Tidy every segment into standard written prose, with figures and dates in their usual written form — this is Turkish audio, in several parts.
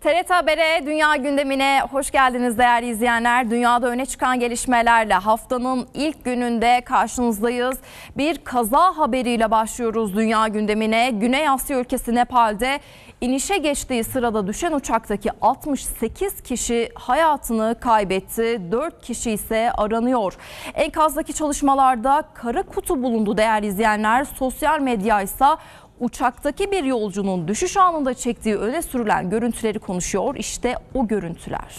TRT Haber'e, Dünya Gündemi'ne hoş geldiniz değerli izleyenler. Dünyada öne çıkan gelişmelerle haftanın ilk gününde karşınızdayız. Bir kaza haberiyle başlıyoruz Dünya Gündemi'ne. Güney Asya ülkesi Nepal'de inişe geçtiği sırada düşen uçaktaki 68 kişi hayatını kaybetti. 4 kişi ise aranıyor. Enkazdaki çalışmalarda kara kutu bulundu değerli izleyenler. Sosyal medya ise uçaktaki bir yolcunun düşüş anında çektiği öne sürülen görüntüleri konuşuyor. İşte o görüntüler.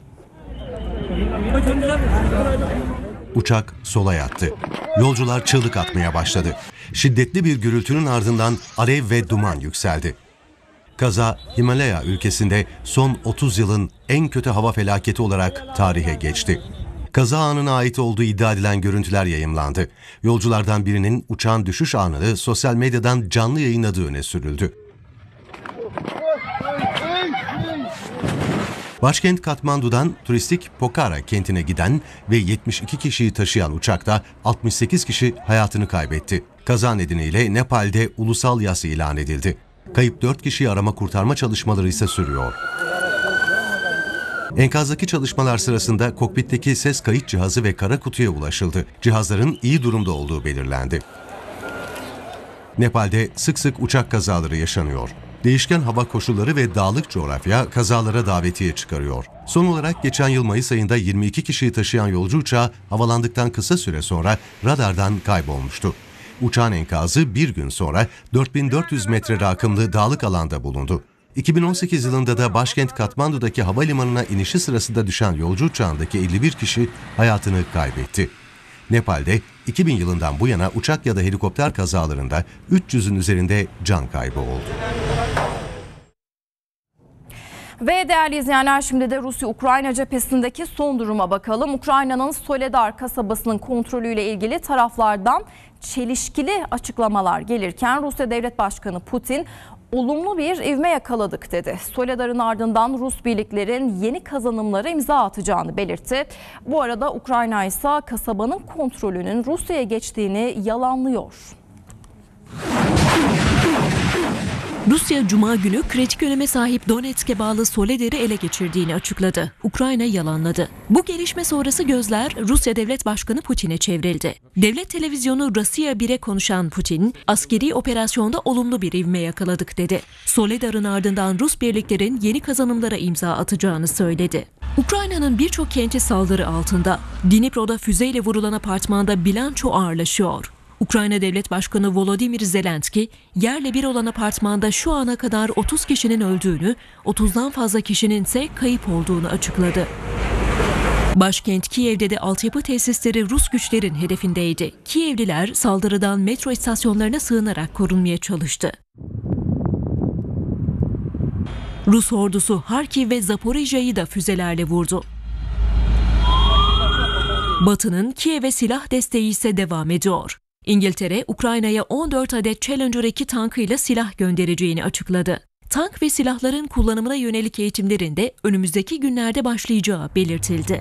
Uçak sola yattı. Yolcular çığlık atmaya başladı. Şiddetli bir gürültünün ardından alev ve duman yükseldi. Kaza Himalaya ülkesinde son 30 yılın en kötü hava felaketi olarak tarihe geçti. Kaza anına ait olduğu iddia edilen görüntüler yayımlandı. Yolculardan birinin uçağın düşüş anını sosyal medyadan canlı yayınladığı öne sürüldü. Başkent Katmandu'dan turistik Pokhara kentine giden ve 72 kişiyi taşıyan uçakta 68 kişi hayatını kaybetti. Kaza nedeniyle Nepal'de ulusal yas ilan edildi. Kayıp 4 kişiyi arama kurtarma çalışmaları ise sürüyor. Enkazdaki çalışmalar sırasında kokpitteki ses kayıt cihazı ve kara kutuya ulaşıldı. Cihazların iyi durumda olduğu belirlendi. Nepal'de sık sık uçak kazaları yaşanıyor. Değişken hava koşulları ve dağlık coğrafya kazalara davetiye çıkarıyor. Son olarak geçen yıl Mayıs ayında 22 kişiyi taşıyan yolcu uçağı havalandıktan kısa süre sonra radardan kaybolmuştu. Uçağın enkazı bir gün sonra 4400 metre rakımlı dağlık alanda bulundu. 2018 yılında da başkent Katmandu'daki havalimanına inişi sırasında düşen yolcu uçağındaki 51 kişi hayatını kaybetti. Nepal'de 2000 yılından bu yana uçak ya da helikopter kazalarında 300'ün üzerinde can kaybı oldu. Ve değerli izleyenler, şimdi de Rusya-Ukrayna cephesindeki son duruma bakalım. Ukrayna'nın Soledar kasabasının kontrolüyle ilgili taraflardan çelişkili açıklamalar gelirken Rusya Devlet Başkanı Putin olumlu bir ivme yakaladık dedi. Soledar'ın ardından Rus birliklerin yeni kazanımlara imza atacağını belirtti. Bu arada Ukrayna ise kasabanın kontrolünün Rusya'ya geçtiğini yalanlıyor. Rusya Cuma günü kritik öneme sahip Donetsk'e bağlı Soledar'ı ele geçirdiğini açıkladı. Ukrayna yalanladı. Bu gelişme sonrası gözler Rusya Devlet Başkanı Putin'e çevrildi. Devlet televizyonu Rusya 1'e konuşan Putin, askeri operasyonda olumlu bir ivme yakaladık dedi. Soledar'ın ardından Rus birliklerin yeni kazanımlara imza atacağını söyledi. Ukrayna'nın birçok kenti saldırı altında. Dnipro'da füzeyle vurulan apartmanda bilanço ağırlaşıyor. Ukrayna Devlet Başkanı Volodymyr Zelenski, yerle bir olan apartmanda şu ana kadar 30 kişinin öldüğünü, 30'dan fazla kişinin ise kayıp olduğunu açıkladı. Başkent Kiev'de de altyapı tesisleri Rus güçlerin hedefindeydi. Kievliler saldırıdan metro istasyonlarına sığınarak korunmaya çalıştı. Rus ordusu Harkiv ve Zaporijya'yı da füzelerle vurdu. Batı'nın Kiev'e silah desteği ise devam ediyor. İngiltere, Ukrayna'ya 14 adet Challenger 2 tankıyla silah göndereceğini açıkladı. Tank ve silahların kullanımına yönelik eğitimlerin de önümüzdeki günlerde başlayacağı belirtildi.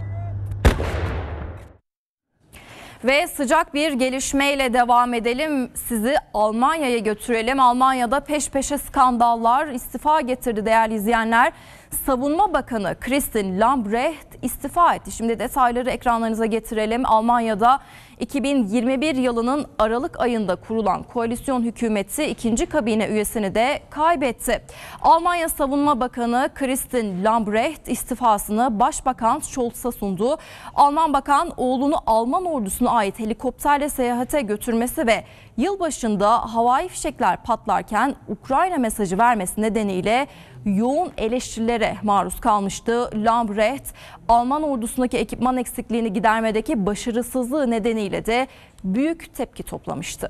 Ve sıcak bir gelişmeyle devam edelim. Sizi Almanya'ya götürelim. Almanya'da peş peşe skandallar istifa getirdi değerli izleyenler. Savunma Bakanı Christine Lambrecht istifa etti. Şimdi detayları ekranlarınıza getirelim. Almanya'da 2021 yılının Aralık ayında kurulan koalisyon hükümeti ikinci kabine üyesini de kaybetti. Almanya Savunma Bakanı Christine Lambrecht istifasını Başbakan Scholz'a sundu. Alman bakan oğlunu Alman ordusuna ait helikopterle seyahate götürmesi ve yılbaşında havai fişekler patlarken Ukrayna mesajı vermesi nedeniyle yoğun eleştirilere maruz kalmıştı. Lambrecht, Alman ordusundaki ekipman eksikliğini gidermedeki başarısızlığı nedeniyle de büyük tepki toplamıştı.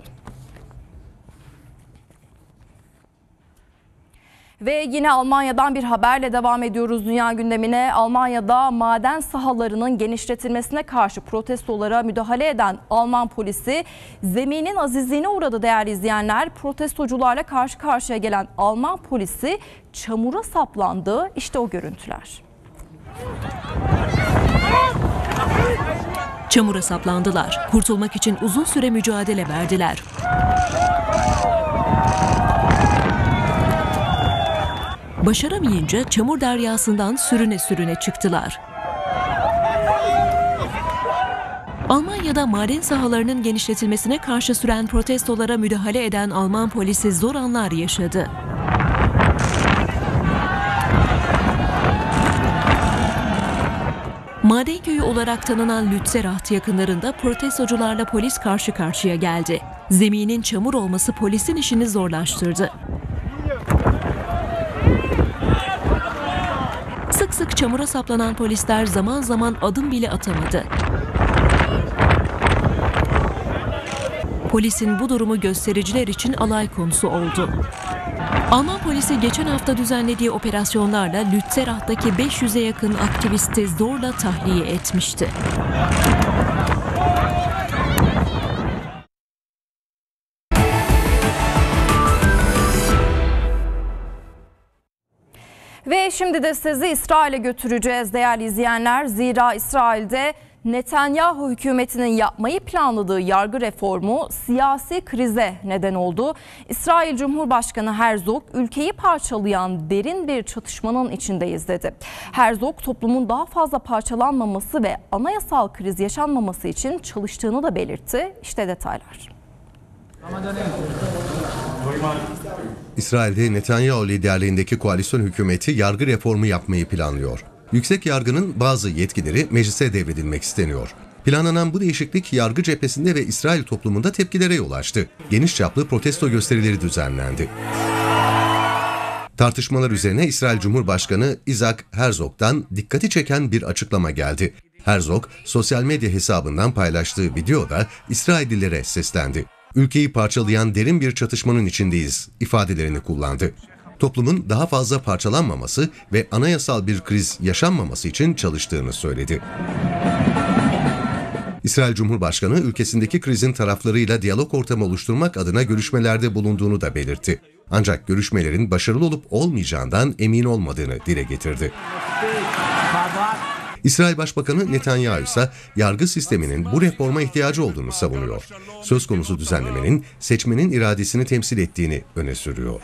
Ve yine Almanya'dan bir haberle devam ediyoruz dünya gündemine. Almanya'da maden sahalarının genişletilmesine karşı protestolara müdahale eden Alman polisi zeminin azizliğine uğradı değerli izleyenler. Protestocularla karşı karşıya gelen Alman polisi çamura saplandı. İşte o görüntüler. Çamura saplandılar. Kurtulmak için uzun süre mücadele verdiler. Başaramayınca çamur deryasından sürüne sürüne çıktılar. Almanya'da maden sahalarının genişletilmesine karşı süren protestolara müdahale eden Alman polisi zor anlar yaşadı. Maden köyü olarak tanınan Lützerath yakınlarında protestocularla polis karşı karşıya geldi. Zeminin çamur olması polisin işini zorlaştırdı. Sık sık çamura saplanan polisler zaman zaman adım bile atamadı. Polisin bu durumu göstericiler için alay konusu oldu. Alman polisi geçen hafta düzenlediği operasyonlarla Lützerath'taki 500'e yakın aktivisti zorla tahliye etmişti. Ve şimdi de sizi İsrail'e götüreceğiz değerli izleyenler. Zira İsrail'de Netanyahu hükümetinin yapmayı planladığı yargı reformu siyasi krize neden oldu. İsrail Cumhurbaşkanı Herzog ülkeyi parçalayan derin bir çatışmanın içindeyiz dedi. Herzog toplumun daha fazla parçalanmaması ve anayasal kriz yaşanmaması için çalıştığını da belirtti. İşte detaylar. İsrail'de Netanyahu liderliğindeki koalisyon hükümeti yargı reformu yapmayı planlıyor. Yüksek yargının bazı yetkileri meclise devredilmek isteniyor. Planlanan bu değişiklik yargı cephesinde ve İsrail toplumunda tepkilere yol açtı. Geniş çaplı protesto gösterileri düzenlendi. Tartışmalar üzerine İsrail Cumhurbaşkanı Isaac Herzog'dan dikkati çeken bir açıklama geldi. Herzog, sosyal medya hesabından paylaştığı videoda İsraillilere seslendi. Ülkeyi parçalayan derin bir çatışmanın içindeyiz ifadelerini kullandı. Toplumun daha fazla parçalanmaması ve anayasal bir kriz yaşanmaması için çalıştığını söyledi. İsrail Cumhurbaşkanı ülkesindeki krizin taraflarıyla diyalog ortamı oluşturmak adına görüşmelerde bulunduğunu da belirtti. Ancak görüşmelerin başarılı olup olmayacağından emin olmadığını dile getirdi. İsrail Başbakanı Netanyahu ise yargı sisteminin bu reforma ihtiyacı olduğunu savunuyor. Söz konusu düzenlemenin seçmenin iradesini temsil ettiğini öne sürüyor.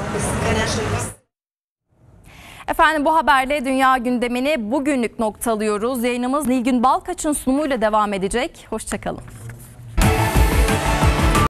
Efendim bu haberle dünya gündemini bugünlük noktalıyoruz. Yayınımız Nilgün Balkaç'ın sunumuyla devam edecek. Hoşça kalın.